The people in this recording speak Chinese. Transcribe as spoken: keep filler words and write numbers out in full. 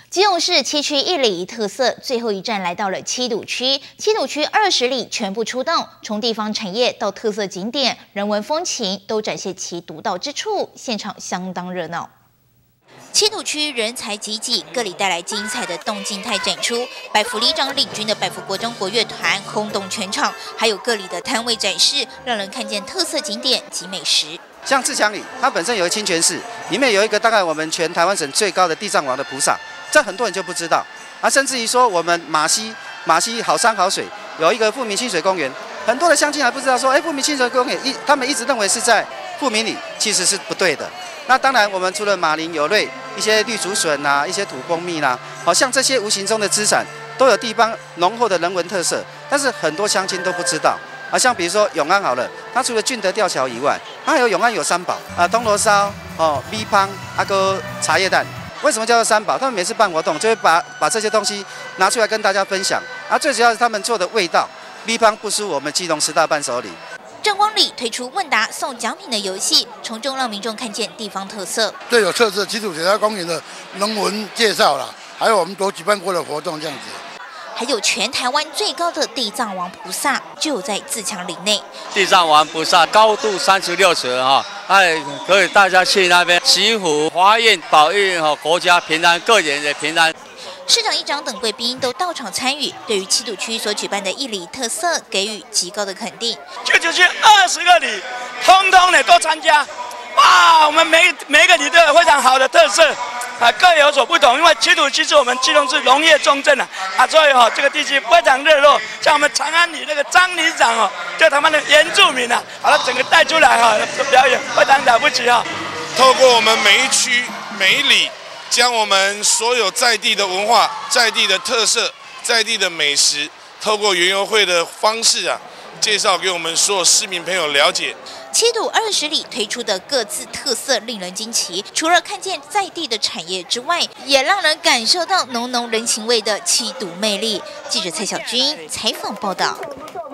基隆市七区一里特色最后一站来到了七堵区，七堵区二十里全部出动，从地方产业到特色景点、人文风情，都展现其独到之处，现场相当热闹。七堵区人才济济，各里带来精彩的动静态展出。百福里长领军的百福国中国乐团轰动全场，还有各里的摊位展示，让人看见特色景点及美食。 像自强里，它本身有一个清泉寺，里面有一个大概我们全台湾省最高的地藏王的菩萨，这很多人就不知道。啊，甚至于说我们马溪，马溪好山好水，有一个富民清水公园，很多的乡亲还不知道说，哎，富民清水公园一，他们一直认为是在富民里，其实是不对的。那当然，我们除了马林有瑞、一些绿竹笋啊、一些土蜂蜜啦，好像这些无形中的资产，都有地方浓厚的人文特色，但是很多乡亲都不知道。啊，像比如说永安好了，它除了俊德吊桥以外，它还有永安有三宝啊，铜锣烧、哦米芳、阿哥茶叶蛋。为什么叫做三宝？他们每次办活动就会把把这些东西拿出来跟大家分享。啊，最主要是他们做的味道，米芳不输我们基隆十大伴手礼。 正光里推出问答送奖品的游戏，从中让民众看见地方特色。 最有特色七堵铁道公园的人文介绍啦，还有我们都举办过的活动这样子。 还有全台湾最高的地藏王菩萨就在自强里内。 地藏王菩萨高度三十六尺哈，哎，可以大家去那边祈福、华愿、保佑哈国家平安，个人的平安。 市长、议长等贵宾都到场参与，对于七堵区所举办的一里特色给予极高的肯定。 七堵区二十个里，通通的都参加，哇！我们每每一个里都有非常好的特色。啊，各有所不同，因为七堵区是我们基隆市农业重镇啊，啊，所以哈、哦、这个地区非常热络。像我们长安里那个张里长哦，就他们的原住民啊，把它整个带出来哈、哦，表演非常了不起哈、哦。 透过我们每一区每一里，将我们所有在地的文化、在地的特色、在地的美食，透过园游会的方式啊，介绍给我们所有市民朋友了解。 七堵二十里推出的各自特色令人惊奇，除了看见在地的产业之外，也让人感受到浓浓人情味的七堵魅力。记者蔡小军采访报道。